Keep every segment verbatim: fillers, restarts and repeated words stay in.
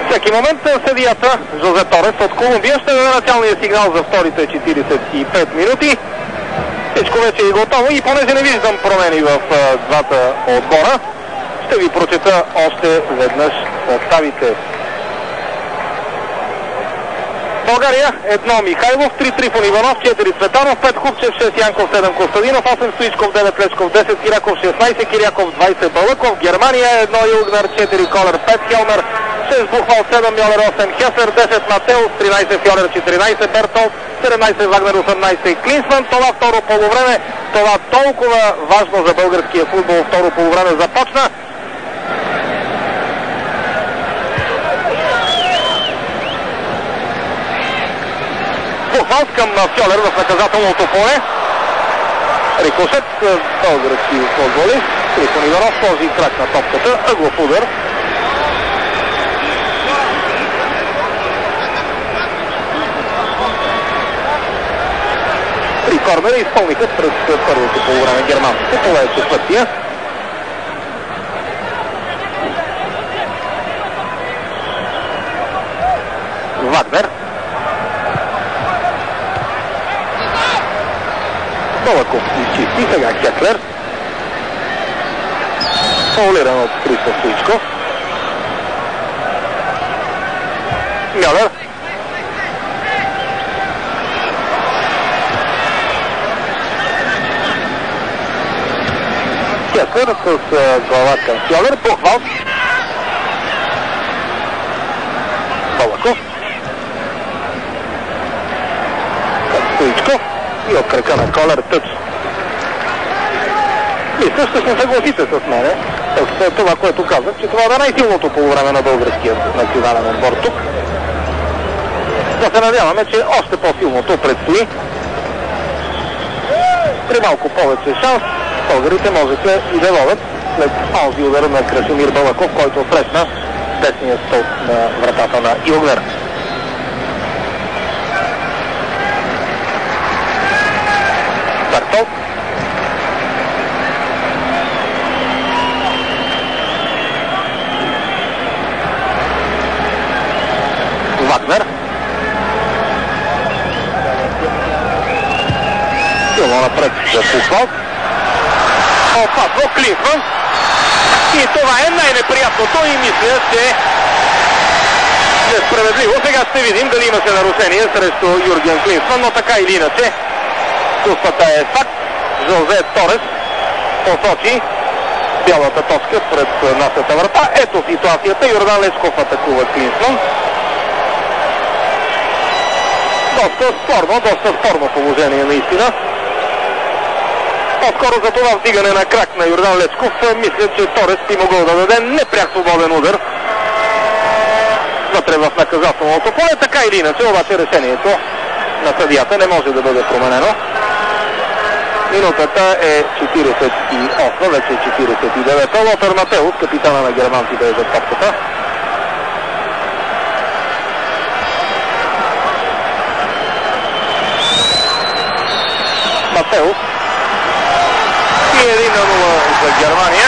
Всеки момент съдията Жозе Торес от Колумбия ще даде началния сигнал за вторите четиридесет и пет минути. Всичко вече е готово и понеже не виждам промени в а, двата отбора, ще ви прочета още веднъж съставите. България едно Михайлов, три Трифон Иванов, четири Цветанов, пет Хупчев, шест Янков, седем Костадинов, осем Стоичков, девет Лечков, десет Киряков, шестнайсет Киряков, двайсет Балъков. Германия едно Илгнар, четири Колер, пет Хелмер, шест Бухвал, седем Мьолер, осем Хеслер, десет Матеус, тринайсет Фьолер, четиринайсет Бертол, седемнайсет Вагнер, осемнайсет Клинсман. Това второ полувреме, това толкова важно за българския футбол второ полувреме започна. Бухвал към Фьолер в наказателното поле. Рикошет, български футболист. Трифон Иванов сложи крак на топката, ъглов удар. Три корнера изпълниха през първото полувреме германците. Това е четвъртия. Вагнер. Балъков изчисти, сега Хеслер. Фаулиран от Христо Стоичков. Мьолер. Хеслер с глава към Фьолер. Бухвал. Балъков. Към Стоичков. И от крака на Колер тъч. Мисля, ще се съгласите с мене, с това, което казах, че това е най-силното полувреме на българския национален отбор тук. Да се надяваме, че още по-силното предстои. При малко повече шанс българите можеха и да водят след онзи удар на Красимир Балъков, който срещна десния стълб на вратата на Илгнер. Бертол. Вагнер. Силно напред за Бухвал. Опасно Клинсман. И това е най-неприятното и мисля, че несправедливо. Сега ще видим дали имаше нарушение срещу Юрген Клинсман, но така или иначе чувствата е факт. Жозе Торес посочи бялата точка пред нашата врата. Ето ситуацията. Йордан Лечков атакува Клинсман. Доста спорно, доста спорно положение наистина. По-скоро за това вдигане на крак на Йордан Лечков, мисля, че Торес би могъл да даде непряк свободен удар вътре в наказателното поле. Така или иначе, обаче решението на съдията не може да бъде променено. Минутата е четирийсет и осма, вече четирийсет и девета. Лотър Матеус, капитана на германците, е за топката. Матеус. И един на нула за Германия.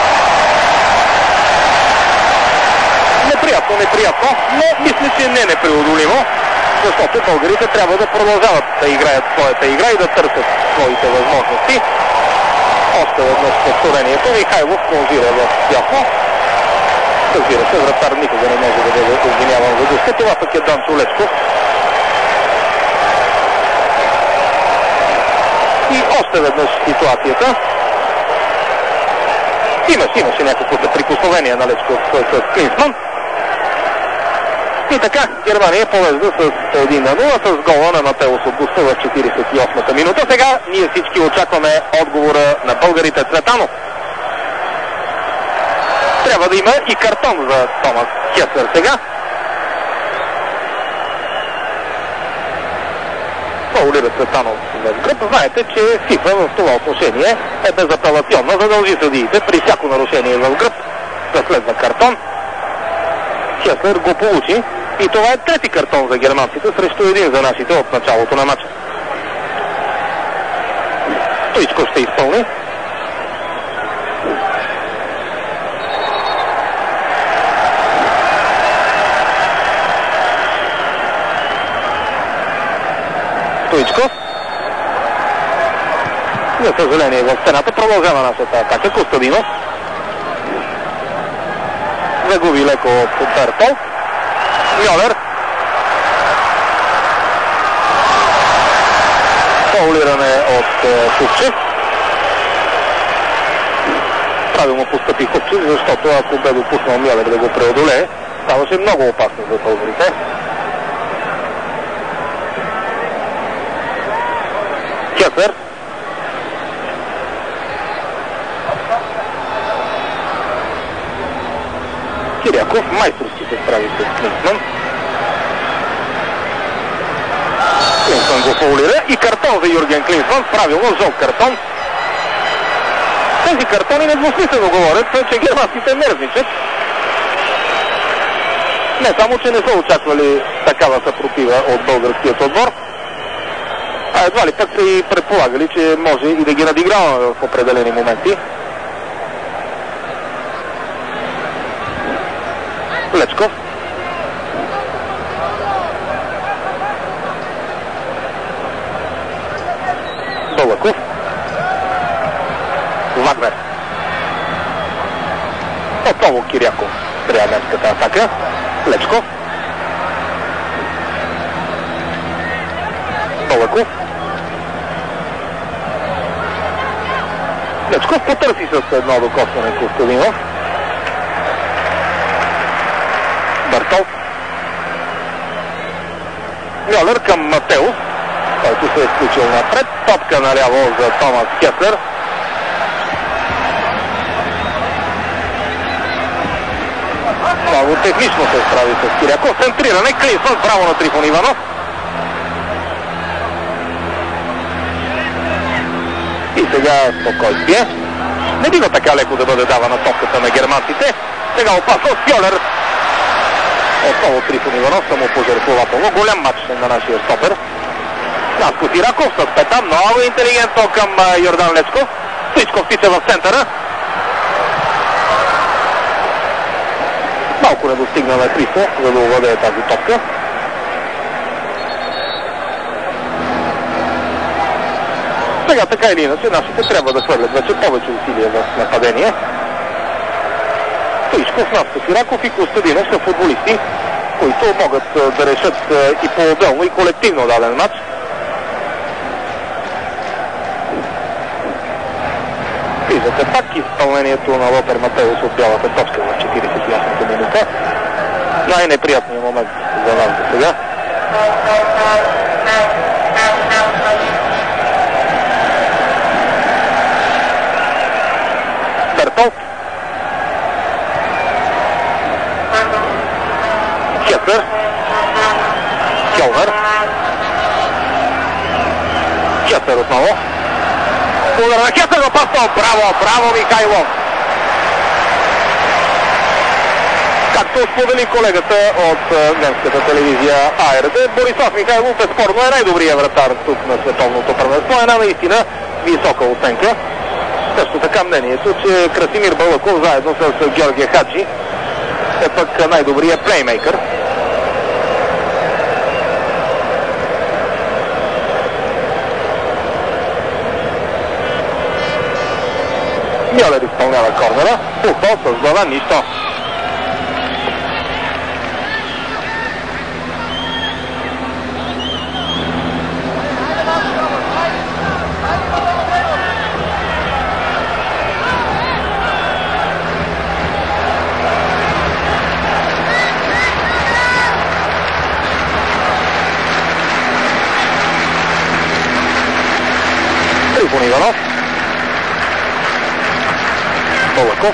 Неприятно, неприятно, но мисля, че не непреодолимо, защото българите трябва да продължават да играят своята игра и да търсят своите възможности. Още веднъж повторението. Михайлов конзира в дясно. Разбира се, вратар никога не може да бъде обвиняван за гъста. Това пък е Данчо Лечков. И още веднъж ситуацията. Имаш, имаше някакво съприкосновение на Лечков с Клинсман. И така, Германия повежда с един на нула с гола на Матеус от госта в четирийсет и осмата минута. Сега ние всички очакваме отговора на българите. Цветанов. Трябва да има и картон за Томас Хеслер сега. Фаулира Цветанов в гръб. Знаете, че ФИФА в това отношение е безапелационна, задължи съдиите при всяко нарушение в гръб да следва картон. Хеслер го получи и това е трети картон за германците срещу един за нашите от началото на матча. Стоичков ще изпълни. Стоичков. За съжаление в стената продължава нашата атака. Костадинов. Загуби леко от Бертол. Мьолер. Фаулиране от Хупчев. Правилно постъпи Хупчев, защото ако бе допуснал Мьолер да го преодолее, ставаше много опасно за българите. Кесър. Киряков майсторски се справи с Клинсман. Клинсман го фаулира и картон за Юрген Клинсман. Правилно, жълт картон. Тези картони недвусмислено говорят, че германците нервничат. Не само, че не са очаквали такава съпротива от българският отбор, а едва ли пък са и предполагали, че може и да ги надиграваме в определени моменти. Лечков. Балаков. Вагнер. Отново Киряков. Трябва немската атака. Лечков. Балаков. Лечков потърси с едно докосване Костадинов. Бартов. Мьолер към Матеус, който се е включил напред. Топка наляво за Томас Кеслер. Много технично се справи с Киряков. Центриране. Клинсман. Право на Трифон Иванов. И сега спокойствие. Не бива така леко да бъде давана топката на германците. Сега опасно Фьолер. Отново Трифон Иванов, само пожертвователно. Голям матч на нашия стопер. Наско Сираков с пета, много интелигентно към Йордан Лечков. Стоичков тича в центъра. Малко не достигна на Христо, за да овладее тази топка. Сега така или иначе нашите трябва да хвърлят вече повече усилия в нападение. Стоичков, Наско Сираков и Костадинов са футболисти, които могат да решат и по-отделно и колективно даден матч. Виждате пак изпълнението на Лотер Матеус от бялата точка в четиридесет и осмата минута. Най-неприятният момент за нас до сега. Бертол. Кесър. Келнер. Кесър отново. Удар на Кесър, опасно. Браво, браво Михайлов. Както сподели колегата от немската телевизия А Р Д, Борислав Михайлов безспорно е най-добрият вратар тук на световното първенство. Една наистина висока оценка. Също така мнението, че Красимир Балаков заедно с Георгия Хаджи е пък най-добрият плеймейкър. Мьолер изпълнява корнера. Футбол с глава нищо. Трифон Иванов. Балаков.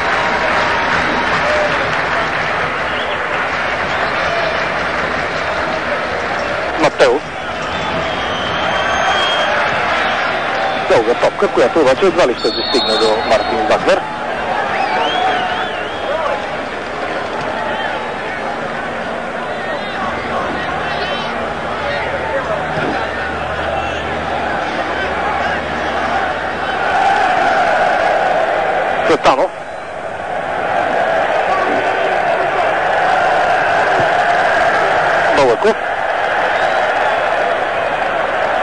Матеус. Дълга топка, която обаче едва ли ще достигне до Мартин Вагнер. Цветанов. Балаков.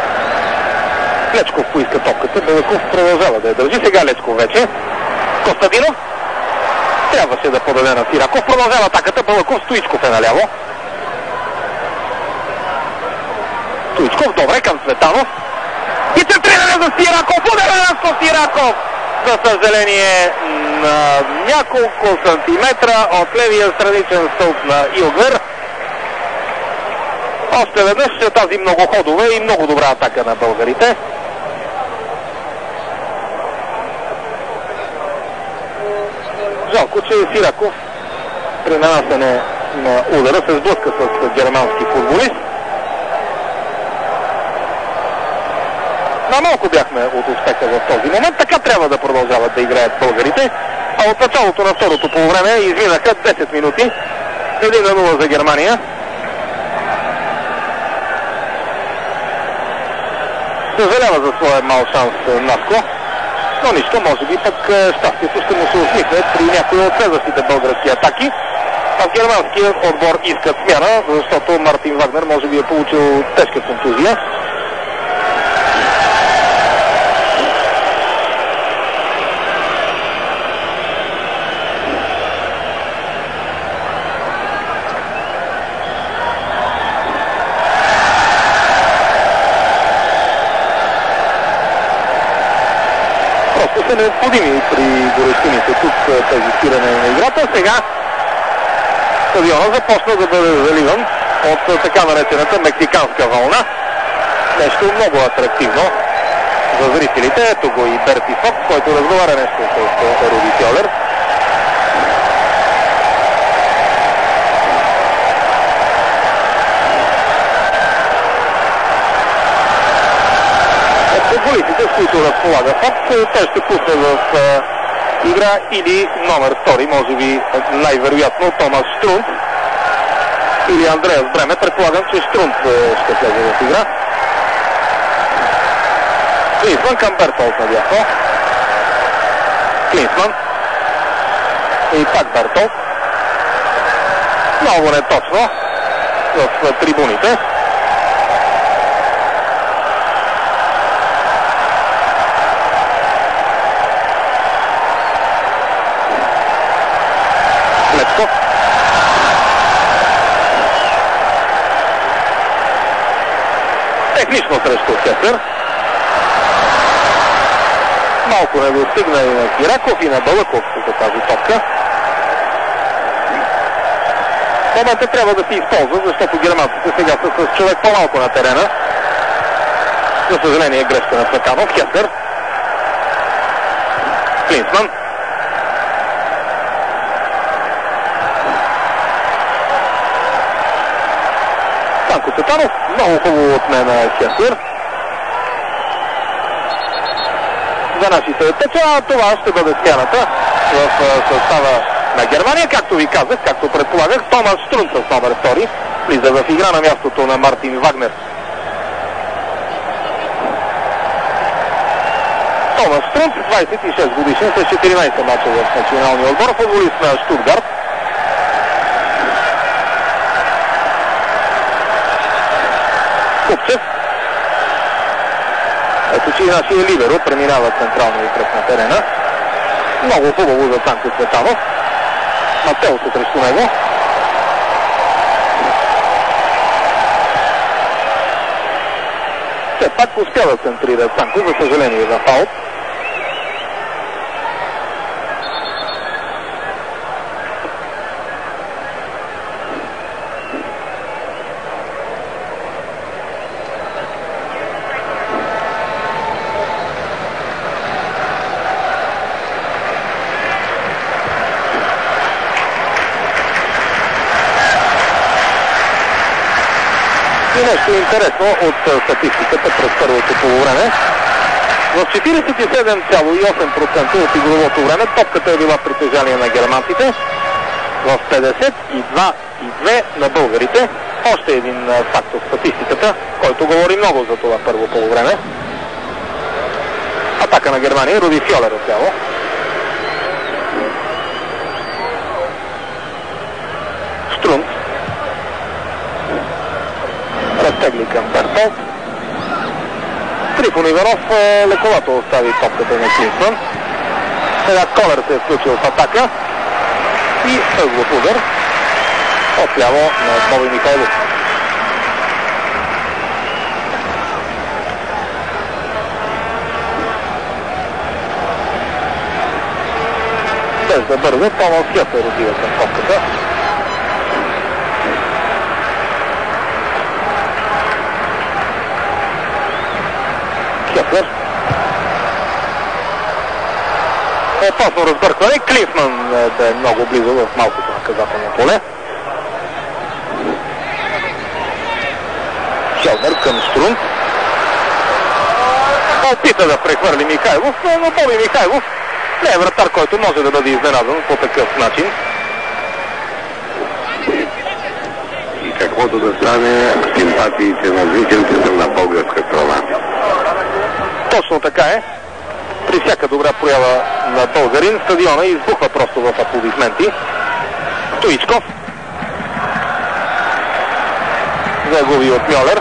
Лечков поиска топката, Балъков продължава да я държи. Сега Лечков вече. Костадинов трябваше да подаде на Сираков. Продължава атаката. Балъков, Стоичков е наляво. Стоичков, добре към Цветанов. И центриране за Сираков. Ударението Сираков! За съжаление, на няколко сантиметра от левия страничен стълб на Илгвер. Още веднъж тази многоходова и много добра атака на българите. Жалко, че Сираков при нанасене на удара се сблъска с германски футболист. На малко бяхме от успеха в този момент. Така трябва да продължават да играят българите. А от началото на второто полувреме изминаха десет минути. един на нула за Германия. Съжалява за своя мал шанс Наско. Но нищо, може би пък щастието ще му се усмихне при някои от следващите български атаки. А в германския отбор искат смяна, защото Мартин Вагнер може би е получил тежка контузия. Са необходими при горещините тук тези спиране на играта. Сега стадиона започна да бъде заливан от така наречената мексиканска вълна. Нещо много атрактивно за зрителите. Ето го и Берти Фокс, който разговаря нещо с Руди Фьолер. Футболистите, с които разполага Фокс, той ще пусне в а, игра или номер втори, може би най-вероятно Томас Штрунц или Андреас Бреме. Предполагам, че Штрунц ще влезе в игра. Клинсман към Бертолт надясно. Клинсман и пак Бертолт. Много неточно в трибуните. Лечков. Технично срещу Кеслер. Малко не достигна и на Кираков, и на Балъков за тази топка. Момента трябва да се използва, защото германците сега са с човек по-малко на терена. За съжаление грешка на Цветанов. Кеслер. Клинсман. Станко Цветанов, много хубаво от мен на Кеслер. За нашите теча, това ще бъде смяната в състава на Германия. Както ви казах, както предполагах, Томас Штрунц с номер втори влиза в игра на мястото на Мартин Вагнер. Томас Штрунц, двадесет и шест годишен, с четиринадесет мача в националния отбор, футболист на Штутгарт. Купчев. Ето, че и нашия либеро преминава централния кръг на терена. Много хубаво за Станко Цветанов. Матео се срещу него. Все пак успя да центрира Станко, за съжаление за фаул. И нещо интересно от статистиката през първото полувреме. В четиридесет и седем цяло и осем процента от игровото време топката е била притежание на германците. В петдесет и два и две на българите. Още един факт от статистиката, който говори много за това първо полувреме. Атака на Германия, Руди Фьолер отляво. Штрунц. Разтегли към Бертолт. Трифон Иванов лековато остави топката на Клинсман. Сега Колер се е включил в атака и ъглов удар отляво на Боби Михайлов. Без да бърза, Томас Хефер отива към топката. Хефер. Опасно разбъркване. Клинсман да е много близо в малкото наказателно поле. Хелмер към Струн. Опита да прехвърли Михайлов, но Боби Михайлов не е вратар, който може да бъде изненадан по такъв начин. И каквото да стане, симпатиите на зрителите са на българска страна. Точно така е. При всяка добра проява на българин стадиона избухва просто в аплодисменти. Стоичков. Загуби от Мьолер.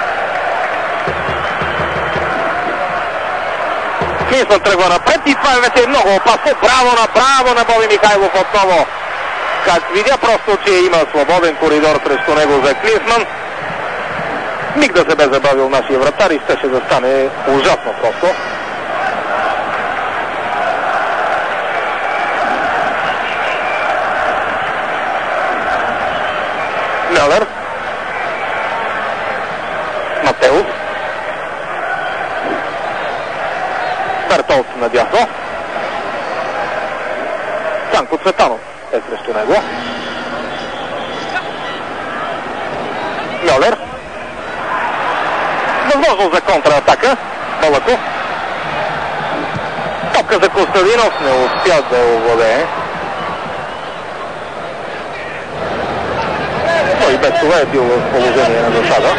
Клинсман тръгва напред и това вече е много опасно. Браво на браво на Боби Михайлов отново. Как видя просто, че има свободен коридор срещу него за Клинсман. Миг да се бе забавил нашия вратар и щеше да стане ужасно просто. Мьолер. Матеус. Бертолт надясно. Цанко Цветанов е срещу него. Мьолер. Възможност за контратака. Балаков. Топка за Костадинов. Не успя да я овладее. Той без това е бил в положение на засада.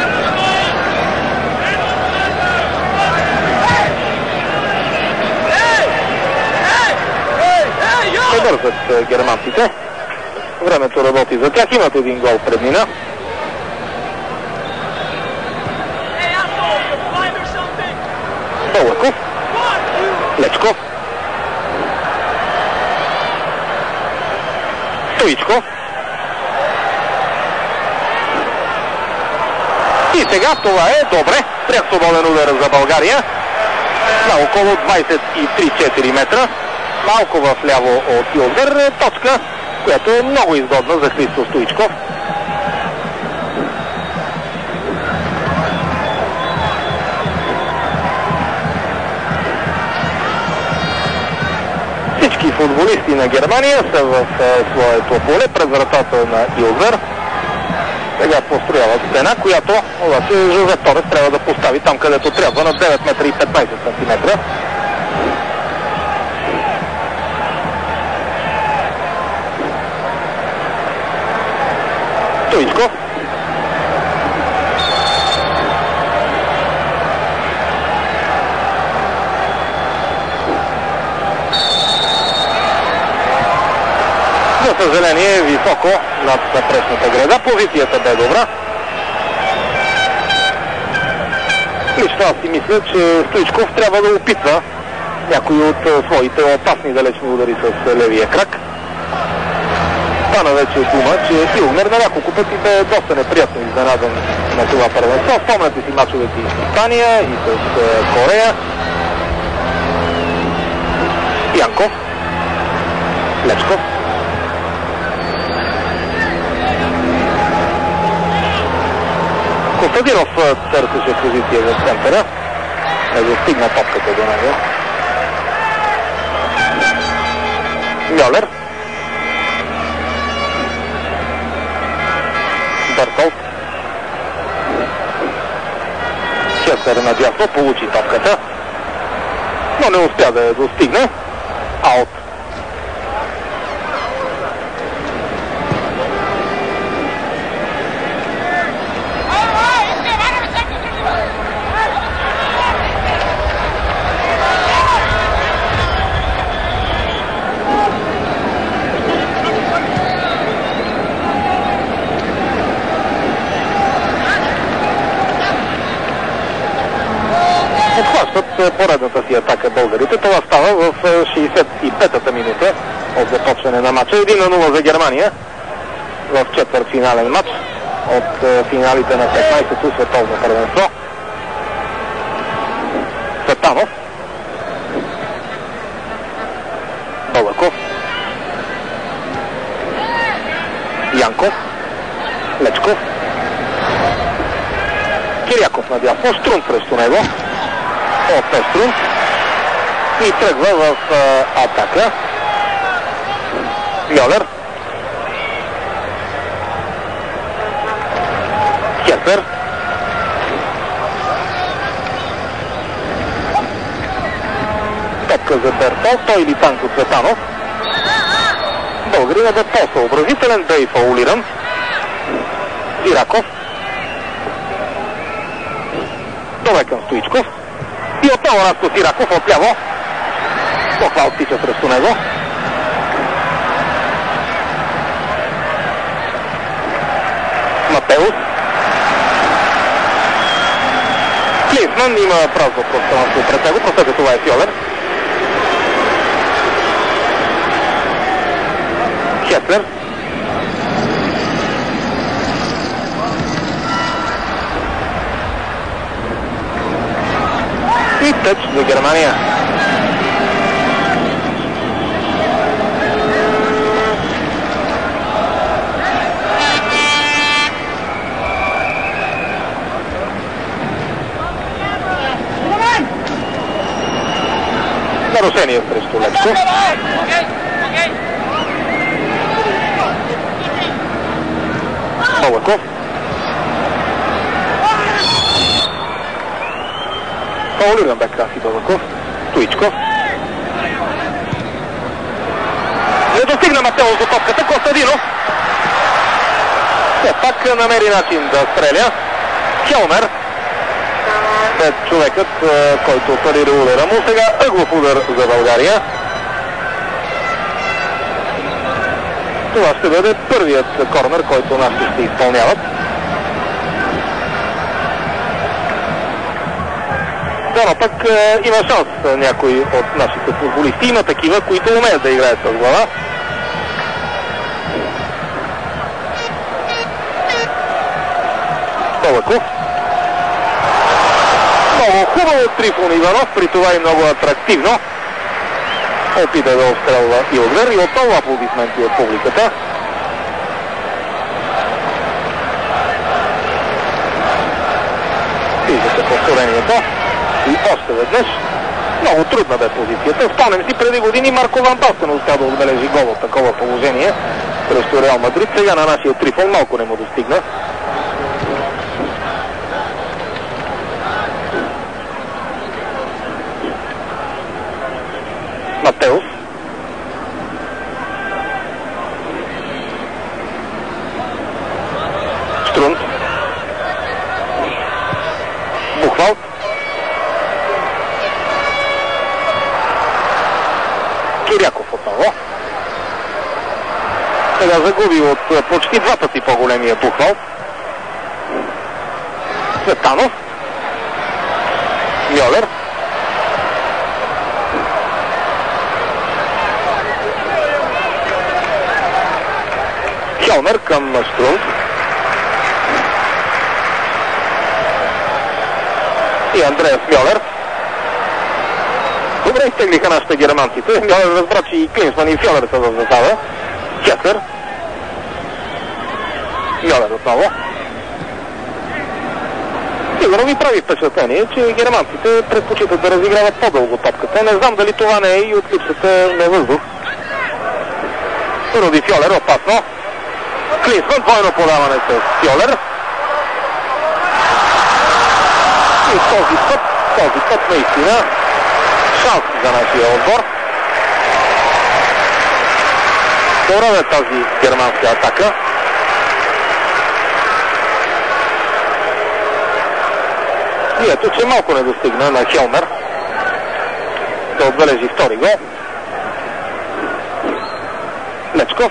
Не бързат германците. Времето работи за тях. Имат един гол преднина. Балаков. Лечков. Стоичков. И сега това е добре. Пряк свободен удар за България. На около двадесет и три до четири метра. Малко в ляво от Юлдър. Точка, която е много изгодна за Христо Стоичков. Всички футболисти на Германия са в своето поле пред вратата на Юлдър. Сега построяват стена, която обаче Жозеф Торес трябва да постави там, където трябва, на девет метра и петнадесет сантиметра. Стоичков. За съжаление, високо над напречната града. Позицията бе добра. Лично аз си мисля, че Стоичков трябва да опитва някои от своите опасни далечни удари с левия крак. Стана вече дума, че Илмер на няколко пъти бе доста неприятно изненадан на това първенство. Спомняте си мачовете и с Испания, и с Корея. Янков. Лечков. Костадинов търсеше позиция в центъра. Не достигна топката до него. Мьолер. Бертолт. Хефер надясно получи топката, но не успя да я достигне. Аут. започват поредната си атака българите. Това става в шейсет и пета минута от започване на матча. едно на нула за Германия в четвъртфинален матч от финалите на петнайсето световно първенство. Цветанов, Балаков, Янков, Лечков, Киряков надясно, Штрун срещу него, от Штрун и тръгва в а, атака. Мьолер, Херпер, топка за Бертол, той или Танко Цветанов. Българинът е по-съобразителен, да и фаулиран. Ираков. Добре към Стоичков. И отново Растос Ираков отляво. Похвал стича срещу него. Матеус. Клинсман има празно пространство пред него, просто това е Фьолер. Хеслер. И тъч за Германия. Нарушение срещу Лечко. Балаков. Фаулиран бе Краси Балаков. Стоичков. Не достигна Матеус до топката. Костадинов. Все пак намери начин да стреля. Хелмер. След човекът, който парира удара му. Сега ъглов удар за България. Това ще бъде първият корнер, който нашите ще изпълняват. Но пък е, има шанс някой от нашите футболисти. Има такива, които умеят да играят с глава. Балаков. Много хубаво Трифон Иванов, при това и много атрактивно. Опита да отстрелва и отвер и отново аплодисменти от публиката. Виждате повторението. И още веднъж. Много трудна бе позицията. Спомням си, преди години Марко Ван Бастен успя да отбележи гол от такова положение срещу Реал Мадрид. Сега на нашия Трифон малко не му достигна. Матеус. Штрунт. Бухвалт. Киряков отново. Сега загуби от почти два пъти по-големия Бухвалт. Цветанов. Мьолер. Хелмер към Штрунт. И Андреас Мьолер. Добре изтеглиха нашите германците. Мьолер разбра, че и Клинсман и Фьолер са в засада. Хеслер. Мьолер отново. Сигурно ви прави впечатление, че германците предпочитат да разиграват по-дълго топката. Не знам дали това не е и от липсата на въздух. Руди Фьолер опасно. Клинсман, двойно подаване с Фьолер. И този път, този път наистина шанс за нашия отбор. Добра е тази германска атака. И ето, че малко не достигна на Хелмер да отбележи втори гол. Лечков.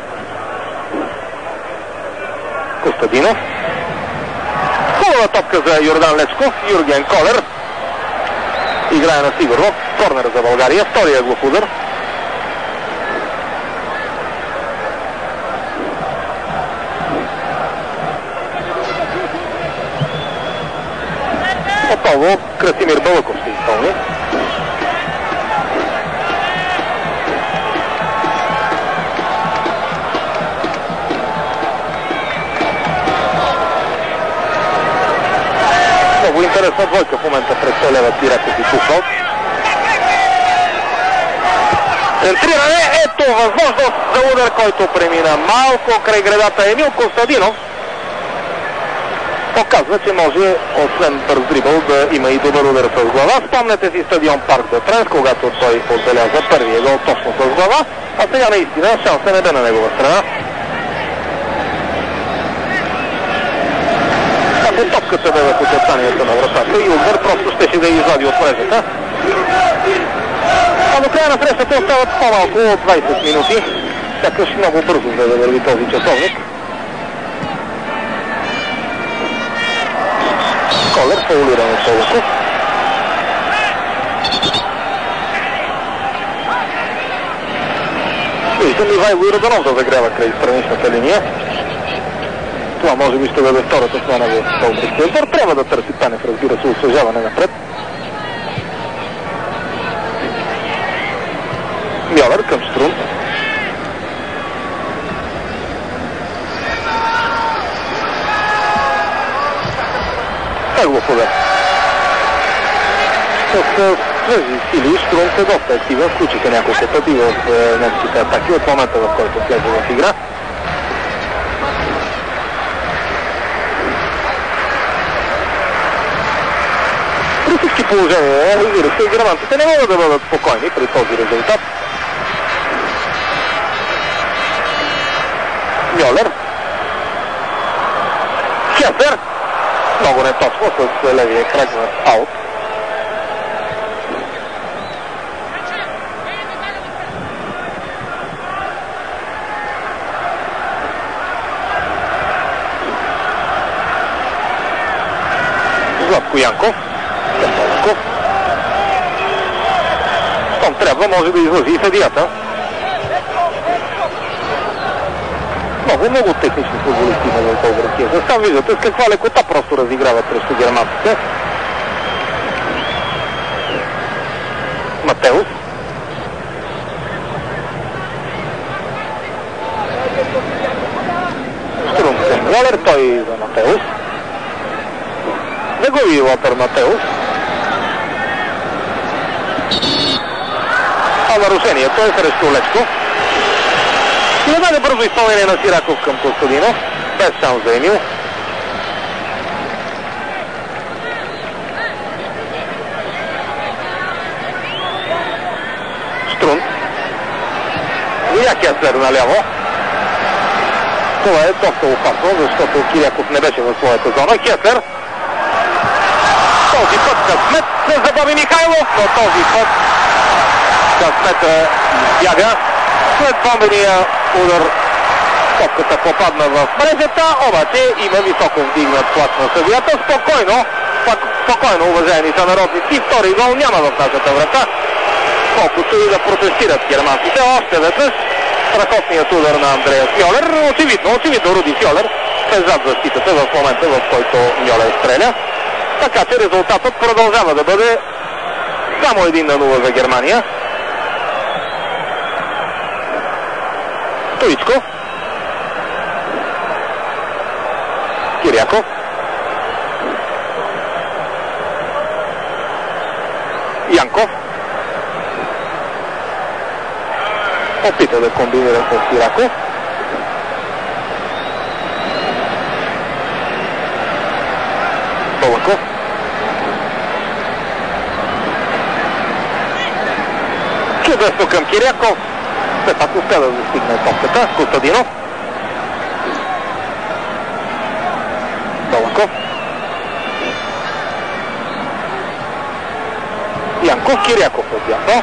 Костадинов. Хубава топка за Йордан Лечков. Юрген Колер. играе на сигурно. Корнер за България. Втория глав удар. Отново Красимир Балъков ще изпълни. Много интересна двойка в момента представляват Ираков и Пухов. Центриране, ето възможност за удар, който премина малко край гредата. Емил Костадинов показва, че може освен бърз дрибъл да има и добър удар с глава. Спомнете си стадион Парк де Пренс, когато той отбеляза първия гол точно с глава, а сега наистина шанса не бе на негова страна. Ако топката бе в очертанията на вратата и отвър просто щеше да извади от мрежата. А до края на срещата остават по-малко от двайсет минути. Сякаш много бързо да върви този часовник. Колер фаулиран от Балъков. Виждам Ивайло Йорданов да загрява край страничната линия. Това може би ще бъде втората смяна в българския отбор. Трябва да търси Танев, разбира се, освежаване напред. Мьолер към Штрунт. Еглов удар. С свежи сили Штрунт е доста активен. Включиха няколко пъти в немските атаки от момента, в който влезе в игра. При всички положения, разбира се, германците не могат да бъдат спокойни при този резултат. Мьолер. Хесер. Много неточно с левия крак на аут. Златко Янков. Том трябва, може да излъжи и съдията. Много, много технични футболисти на българския състав. Виждате с каква лекота просто разиграват срещу германците. Матеус. Штрунцен Мьолер, той за Матеус. Не губи Лотър Матеус. А нарушението е срещу Лечко. И да даде бързо изпълнение на Сираков към Костадинов. Без шанс за Емил. Штрунт. Видя Хеслер наляво. Това е доста опасно, защото Киряков не беше в своята зона. Хеслер. Този път Късмет се забави Михайлов, но този път Късмета избяга. След бомбения удар топката попадна в мрежата, обаче има високо вдигнат плач на съдията. Спокойно, спокойно, уважаеми сънародници, втори гол няма в нашата врата. Колкото и да протестират германците, още веднъж страхотният удар на Андреас Мьолер. Очевидно, очевидно Руди Фьолер е зад защитата в момента, в който Мьолер стреля. Така че резултатът продължава да бъде само един на нула за Германия. Стоичко. Киряков. Янков. Опита да комбинира с Киряков. Балъков. Чудесно към Киряков. Все пак успя да достигне топката. Костадинов. Балъков. Янков. Киряков отдясно.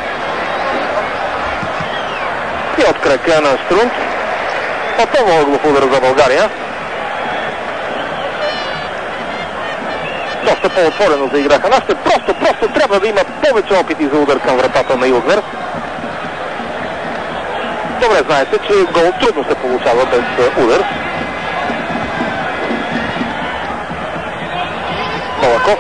И от крака на Штрунт. Отново Оглов удар за България. Доста доста по-отворено заиграха нашите. Просто, просто трябва да има повече опити за удар към вратата на Илгнер. Добре знаете, че гол трудно се получава без удар. Балаков.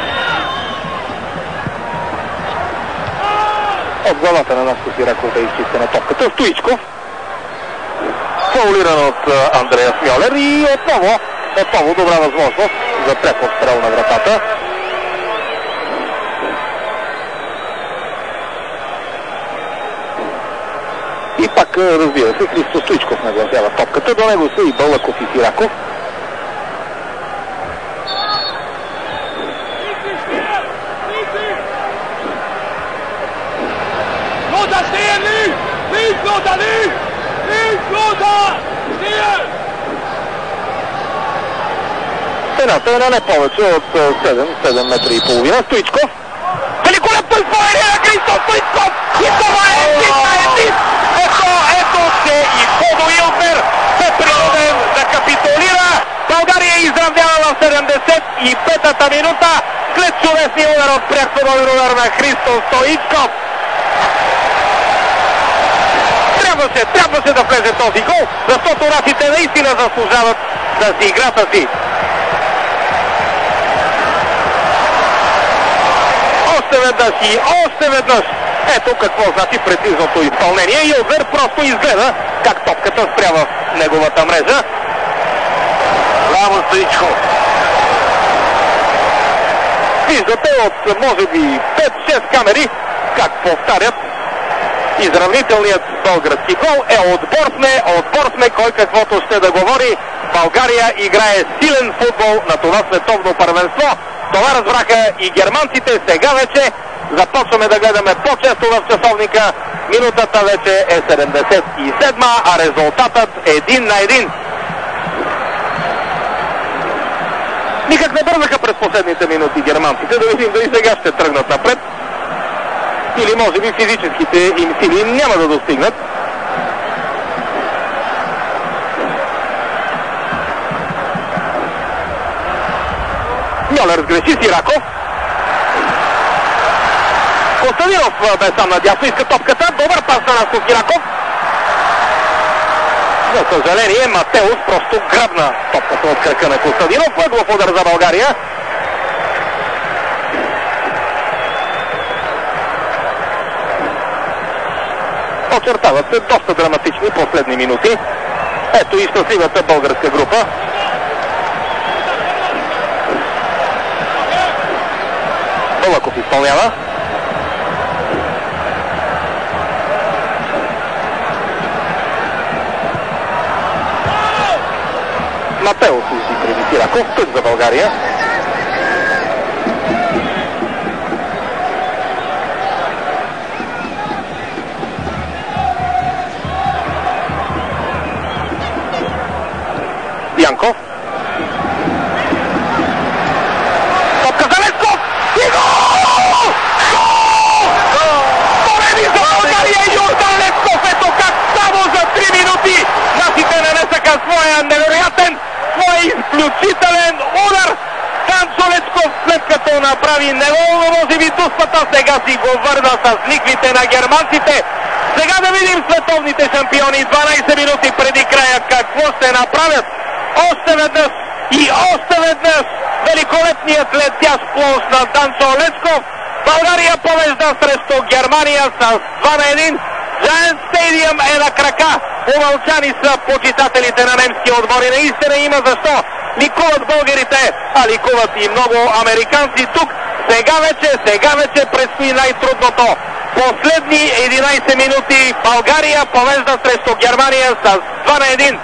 От главата на нашата Сираков да изчисти на топката. Стоичков. Фаулиран от Андреас Мьолер и отново, отново добра възможност за пряк отстрел на вратата. И пак, разбира се, Христо Стоичков нагласява топката. До него са и Балаков и Сираков. Стената е на не повече от седем метра и половина. Стоичков. Великолепно изпълнение на Христо Стоичков! И това е един на един! Ето, ето, че и Бодо Илгнер се принуден да капитулира. България е изравнява в седемдесет и петата минута след чудесния удар от пряк футболен удар на Христо Стоичков. Трябваше, трябваше да влезе този гол, защото нашите наистина заслужават да си играта си. Още веднъж и още веднъж. Ето какво значи прецизното изпълнение. Илгнер просто изгледа как топката спря в неговата мрежа. Браво, Стоичков! Виждате от може би пет-шест камери как повтарят. Изравнителният български гол е отбор сме, отбор сме, кой каквото ще да говори. България играе силен футбол на това световно първенство. Това разбраха и германците. Сега вече започваме да гледаме по-често в часовника. Минутата вече е седемдесет и седма, а резултатът е един на един. Никак не бързаха през последните минути германците. Да видим дали сега ще тръгнат напред. Или може би физическите им сили няма да достигнат. Мьолер сгреши, Сираков. Костадинов бе сам надясно, иска топката. Добър пас на Наско Сираков. За съжаление, Матеус просто грабна топката от кръка на Костадинов. Въглов удар за България. Очертават се доста драматични последни минути. Ето и щастливата българска група. Балаков изпълнява. Матеус изиграви Сираков. Път за България. Янков. Топка за Лесков! И гол! Гол! Победи за България Йордан Лесков! Ето как само за три минути нашите нанесаха своя невероятен, своя изключителен удар! Танчо Лесков, след като направи неволно може би дуспата, сега си го върна с ликвите на германците. Сега да видим световните шампиони дванайсет минути преди края какво ще направят. Още веднъж и още веднъж великолепният летящ плонж на Танчо Лесков. България побежда срещу Германия с два на един. Giant Stadium е на крака. Умълчани са почитателите на немски отбори. Наистина има защо. Ликуват българите, а ликуват и много американци тук. Сега вече, сега вече предстои най-трудното. Последни единайсет минути България побежда срещу Германия с два на един.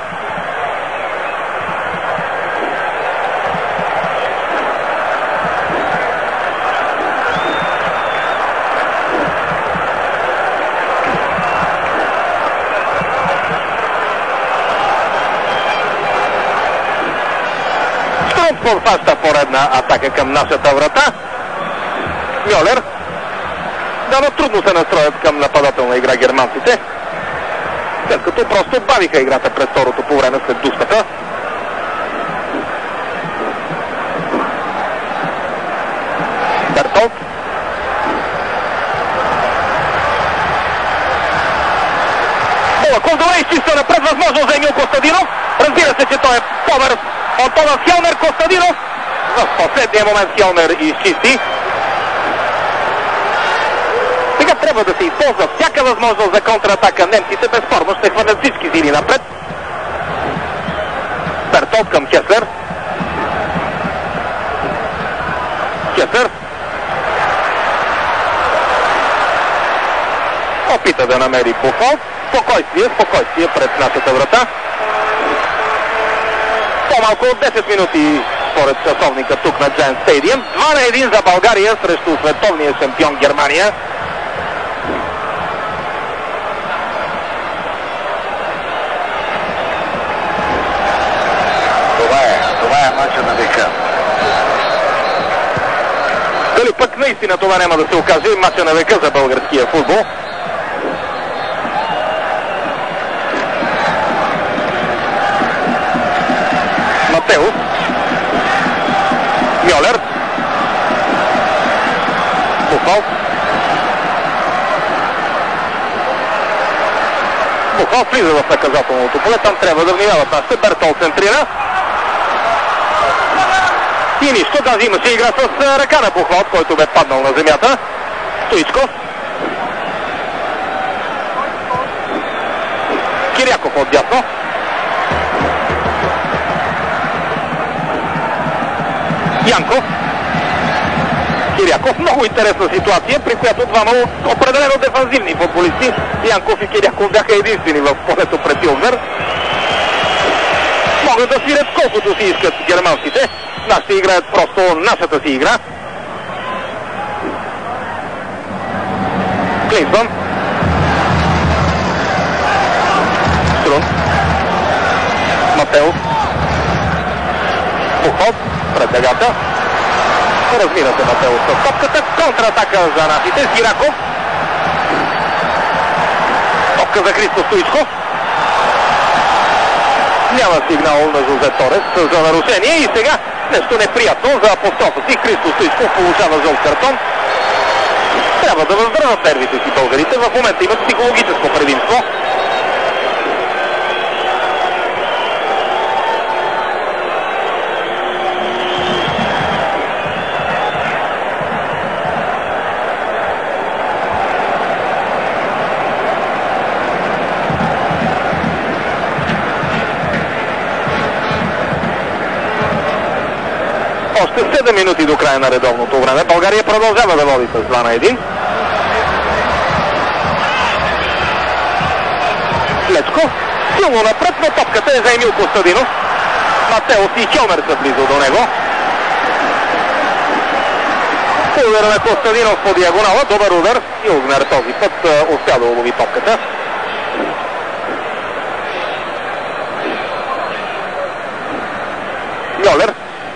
Фаща поредна атака към нашата врата. Мьолер. Да, но трудно се настроят към нападателна игра германците. След като просто бавиха играта през второто по време след дуспата. Бертолд. Балаков добре изчиства напред, възможност за Емил Костадинов. Разбира се, че той е по-бърз от Томас Хелмер. Костадинов в последния момент Хелмер изчисти. Сега трябва да се използва всяка възможност за контратака. Немците безспорно ще хвърлят всички сили напред. Бертолд към Кеслер. Кеслер опита да намери Пухол. Спокойствие, спокойствие пред нашата врата. По-малко от десет минути според часовника тук на Giant Stadium. два на един за България срещу световния шампион Германия. Това е, това е мача на века. Дали пък наистина това няма да се окаже мача на века за българския футбол? Матеус. Мьолер. Бухал. Бухал влиза в наказателното поле. Там трябва да внимават нашите. Бертол центрира. И нищо. Даже имаше игра с ръка на Бухал, който бе паднал на земята. Стоичков. Киряков отдясно. Янков. Киряков. Много интересна ситуация, при която двама определено дефанзивни футболисти, Янков и Киряков, бяха единствени в полето пред Илзер. Могат да свирят колкото си искат германците. Нашите играят просто нашата си игра. Клинсън. Струн. Матеус. Пухол пред дъгата. Размина се Матеус с топката. Контратака за нашите. Сираков. Топка за Христо Стоичков. Няма сигнал на Жозе Торес за нарушение. И сега нещо неприятно за апострофа си. Христо Стоичков получава жълт картон. Трябва да въздържат нервите си българите. В момента имат психологическо предимство. Още седем минути до края на редовното време. България продължава да води с два на един. Лечко. Силно напред, но топката е за Емил Костадинов. Матеус и Хелмер са близо до него. Удар на Костадинов по диагонала. Добър удар. И Огнер този път успя да улови топката. Мьолер.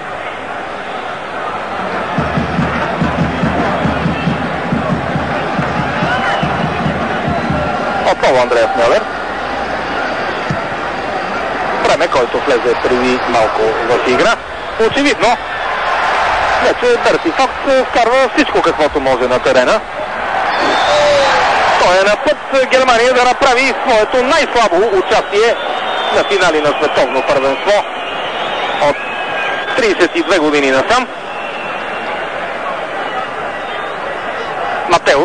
Отново Андреас Мьолер. Време, който влезе преди малко в игра. Очевидно, вече Берти Фокс вкарва всичко каквото може на терена. Той е на път Германия да направи своето най-слабо участие на финали на световно първенство от тридесет и две години насам. Матеус.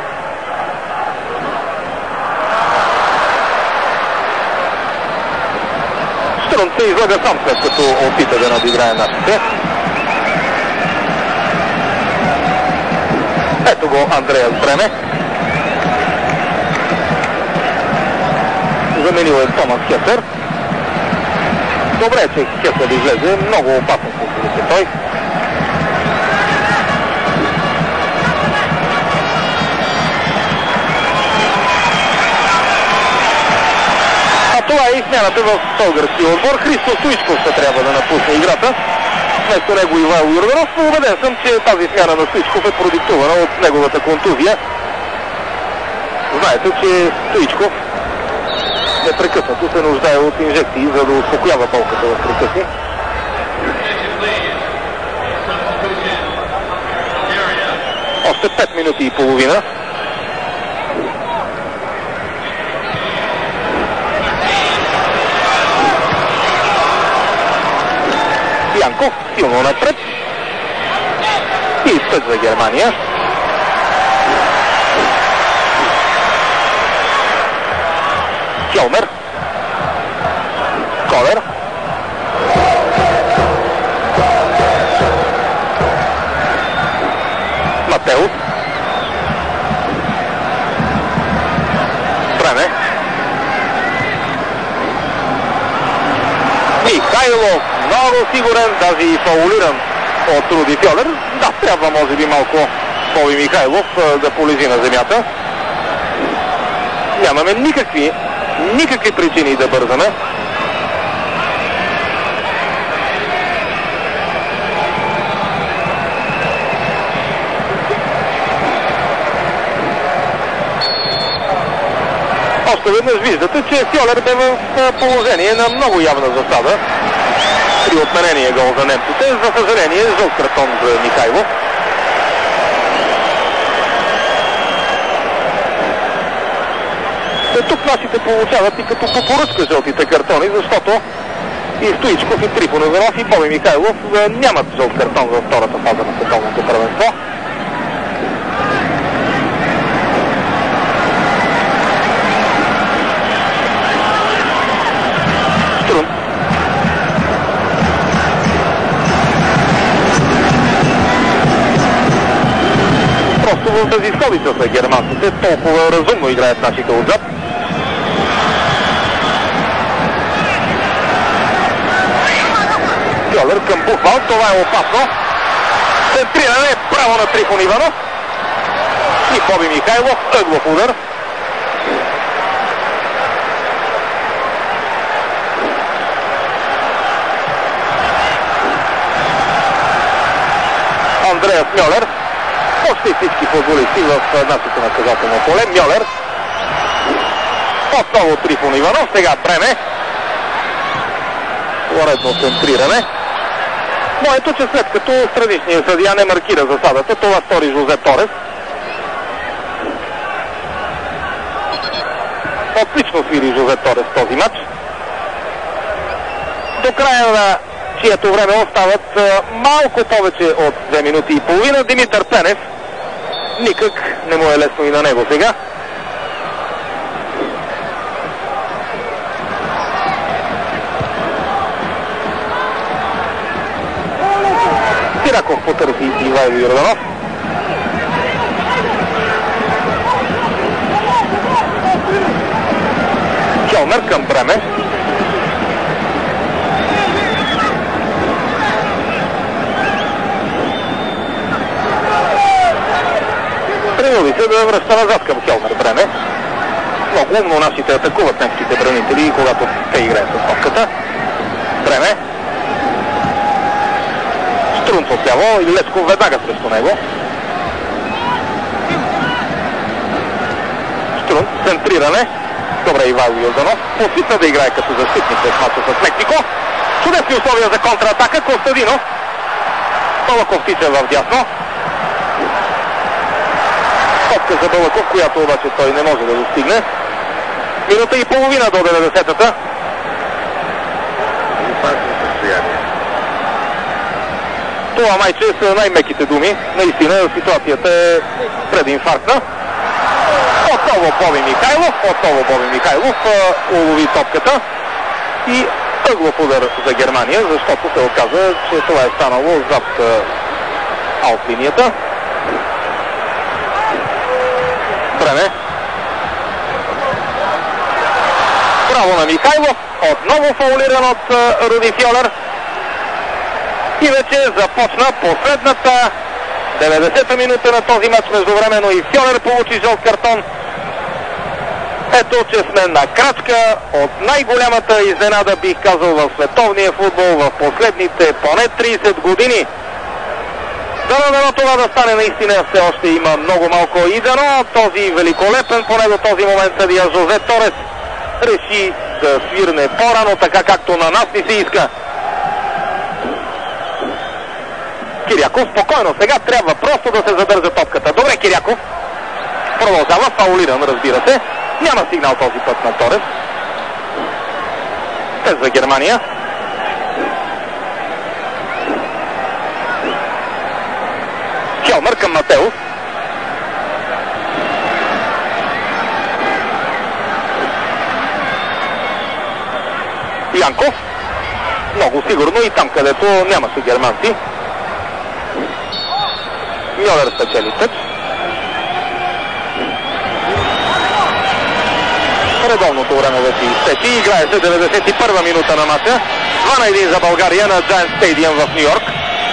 Струн се излага сам, след като опита да надиграе нашите. Ето го Андреас Бреме. Заменил е Томас Кеслер. Добре, че Кеслер излезе. Много опасно се той. Това е и смяната в българския отбор. Христо Стоичков ще трябва да напусне играта. Вместо него Ивайло Йорданов. Убеден съм, че тази смяна на Стоичков е продиктувана от неговата контузия. Знаете, че Стоичков непрекъснато се нуждае от инжекции, за да успокоява болката в кръка си. Още пет минути и половина. Янков силно напред. И изтъж за Германия. Келмер. Колер. Матеус. Време. Михайлов. Много сигурен, даже и фаулиран от Руди Фьолер. Да, трябва може би малко Боби Михайлов да полежи на земята. Нямаме никакви, никакви причини да бързаме. Още веднъж виждате, че Фьолер бе в положение на много явна засада при отменения гол за немците. За съжаление, жълт картон за Михайлов. Е, тук нашите получават и като по поръчка жълтите картони, защото и Стоичков, и Трифонов, и Боби Михайлов нямат жълт картон във втората фаза на световното първенство. Просто в безизходица са германците, толкова разумно играят нашите отзад. Фьолер към Бухвал, това е опасно. Центриране право на Трифон Иванов. И Боби Михайлов, ъглов удар. Андреас Мьолер. Почти всички футболисти в нашето наказателно поле. Мьолер. Отново Трифон Иванов. Сега Бреме. Поредно центриране. Но ето, че след като страничният съдия не маркира засадата, това стори Жозе Торес. Отлично свири Жозе Торес този матч. До края на чието време остават малко повече от две минути и половина. Димитър Пенев. Никак не му е лесно и на него сега. Сираков потърси Ивайло Йорданов. Келмер към Бреме. Принуди се да връща назад към Келмер Бреме. Много умно нашите атакуват немските бранители, когато те играят с топката. Бреме. Струнц отляво и Лечков веднага срещу него. Струнц, центриране. Добре, Ивайло Йорданов. Опитва да играе като защитник в мача с Мексико. Чудесни условия за контратака. Костадинов. Балаков тича в дясно. Топка за Балаков, която обаче той не може да достигне. Минута и половина до деветдесетата. Това майче са най-меките думи. Наистина ситуацията е прединфарктна. Отново Боби Михайлов. Отново Боби Михайлов улови топката. И ъглов удар за Германия, защото се оказа, че това е станало зад аут линията. Време. Право на Михайлов. Отново фаулиран от Руди Фьолер. И вече започна последната деветдесета минута на този матч. Междувременно и Фьолер получи жълт картон. Ето, че сме на крачка от най-голямата изненада, бих казал, в световния футбол в последните поне трийсет години. Дано дано това да стане наистина, все още има много малко и дано този великолепен поне до този момент съдия Жозе Торес реши да свирне по-рано, така както на нас ни се иска. Киряков. Янков. Спокойно, сега трябва просто да се задържа топката. Добре, Киряков. Продължава, фаулиран, разбира се. Няма сигнал този път на Торес. Тест за Германия. Хелмър към Матеус. Янков. Много сигурно и там, където нямаше германци. Мьолер спечели тъч. Редовното време вече изтече. Играе се деветдесет и първа минута на мача. два на един за България на Giant Stadium в Ню Йорк.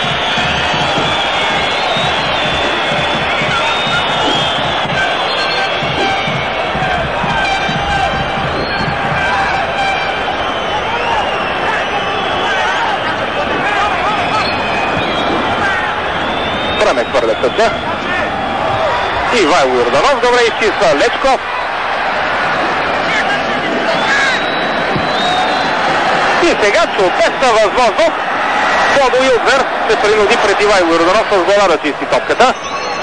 Време хвърля тъча. Ивайло Йорданов. Добре изчиства Лечков. И сега чудесна възможност. Бодо Илдвер се принуди пред Ивайло Йорданов с глава да чисти топката.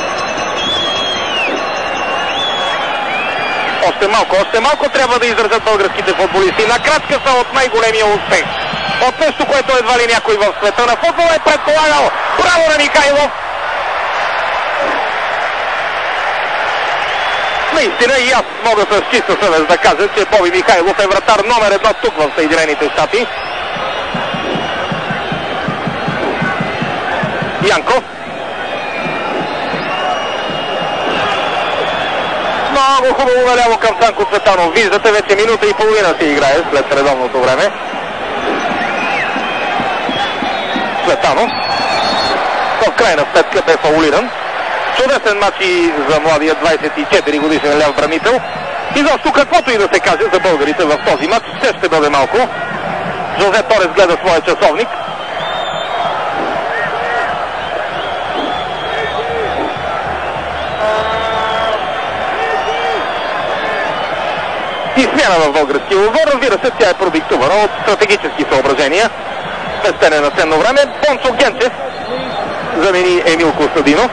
Още малко, още малко трябва да издържат българските футболисти. На крачка са от най-големия успех. От нещо, което едва ли някой в света на футбола е предполагал. Браво на Михайлов! Наистина и аз мога с чиста съвест да кажа, че Боби Михайлов е вратар номер едно тук в Съединените щати. Янков. Много хубаво наляво към Цанко Цветанов. Виждате, вече минута и половина се играе след редовното време. Цветанов. В крайна сметка бе фаулиран. Чудесен матч и за младия двадесет и четири годишен ляв бранител. И защо каквото и да се каже за българите в този матч, все ще бъде малко. Жозе Торес гледа своя часовник. И смяна в българския отбор. Разбира се, тя е продиктувана от стратегически съображения. Пестене на ценно време. Бончо Генчев замени Емил Костадинов.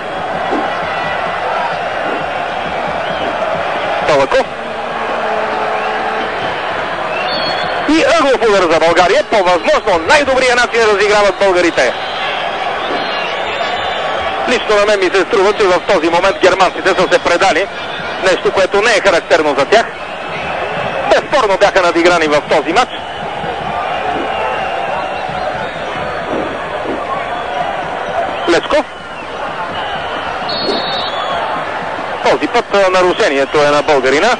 Палаков. И ъглов удар за България. По възможно най-добрия начин разиграват българите. Лично на мен ми се струва, че в този момент германците са се предали. Нещо, което не е характерно за тях. Безспорно бяха надиграни в този матч. Лечков. Този път нарушението е на българина.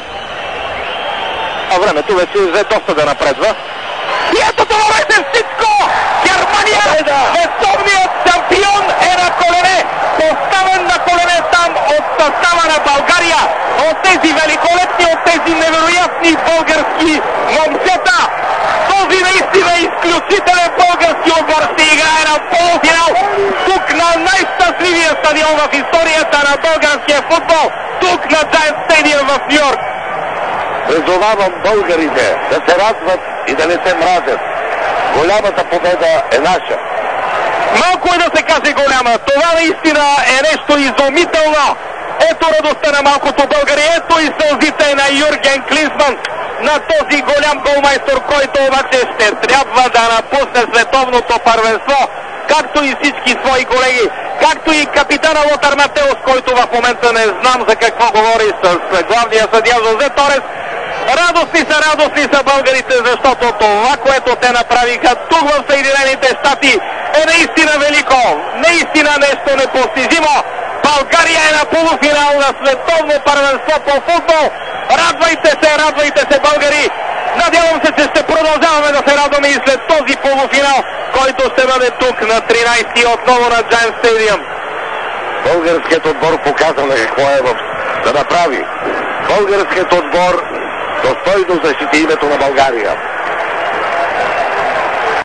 А времето вече взе доста да напредва. И ето това беше всичко! Германия, световният шампион, е на колене! Поставен на колене там от състава на България! От тези великолепни, от тези невероятни български момчета! Този наистина изключителен български отбор ще играе на полуфинал тук на най-щастливия стадион в историята на българския футбол, тук на Giant Stadium в Ню Йорк. Призовавам българите да се радват и да не се мразят. Голямата победа е наша. Малко е да се каже голяма. Това наистина е нещо изумително. Ето радостта на малкото българи. Ето и сълзите на Юрген Клинсман, на този голям голмайстор, който обаче ще трябва да напусне световното първенство, както и всички свои колеги, както и капитана Лотар Матеус, който в момента не знам за какво говори с главния съдия Жозе Торес. Радостни са, радостни са българите, защото това, което те направиха тук в Съединените щати, е наистина велико, наистина нещо непостижимо. България е на полуфинал на световно първенство по футбол. Радвайте се, радвайте се, българи! Надявам се, че ще продължаваме да се радваме и след този полуфинал, който ще бъде тук на тринадесети отново на Giant Stadium. Българският отбор показа на какво е в... да направи. Българският отбор достойно защити името на България.